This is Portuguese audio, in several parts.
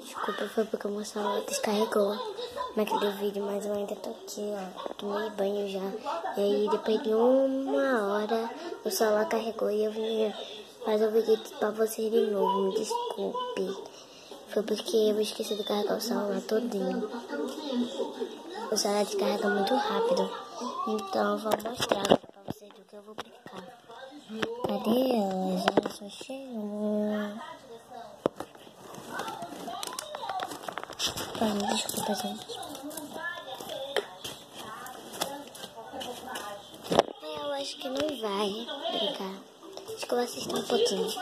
Desculpa, foi porque o meu celular descarregou naquele vídeo, mas eu ainda tô aqui, ó. Tomei banho já. E aí, depois de 1 hora, o celular carregou e eu vim fazer o vídeo pra vocês de novo. Me desculpe. Foi porque eu esqueci de carregar o celular todinho. O celular descarrega muito rápido. Então, eu vou mostrar agora pra vocês do que eu vou brincar. Cadê elas? Elas só chegam. Desculpa, gente. Eu acho que não vai brincar. Acho que eu vou assistir um pouquinho.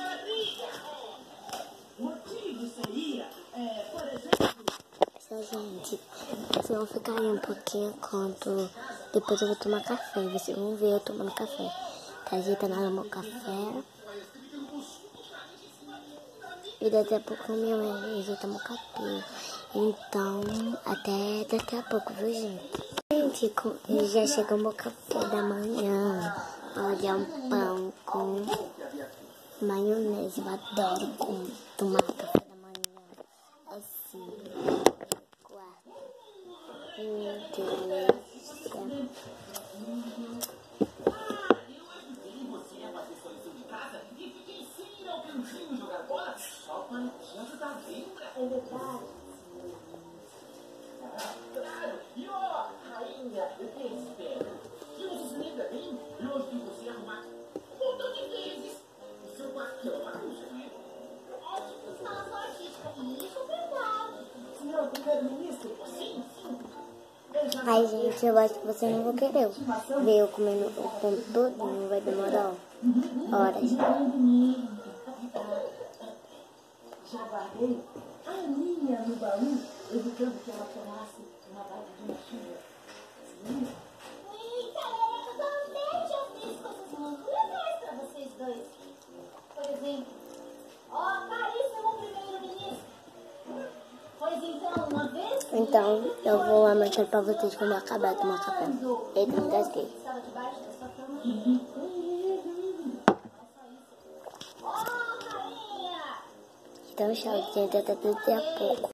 Essa gente, vocês vão ficar aí um pouquinho enquanto depois eu vou tomar café. Vocês vão ver eu tomando café. Tá ajeitando no meu café. E daqui a pouco minha mãe ajeita meu cabelo. Então, até daqui a pouco, viu, gente? Gente, já chegou meu café da manhã. Olha, um pão com maionese. Eu adoro tomar café da manhã. Assim, quarto. Meu Deus. É verdade. Claro! E ó, rainha, eu tenho espera. E você se lembra bem? Eu vi você arrumar um montão de vezes. O seu quarto é uma bagunça, né? É tipo instalação artística. E isso é verdade. Senhor primeiro-ministro? Sim, sim. Ai, gente, eu acho que vocês não vão querer ver eu comendo o pão todinho. Vai demorar horas. Já guardei a Aninha no baú, evitando que ela tomasse uma bagunça chuva. Caraca, eu também já fiz coisas muito legais pra vocês dois. Por exemplo, caríssimo primeiro-ministro. Pois então, uma vez... Então, eu vou lá mostrar pra vocês quando eu acabar de tomar café. Eita, me gasguei. Estava debaixo da sua cama. Rainha! Então, tchau, gente. Até daqui a pouco.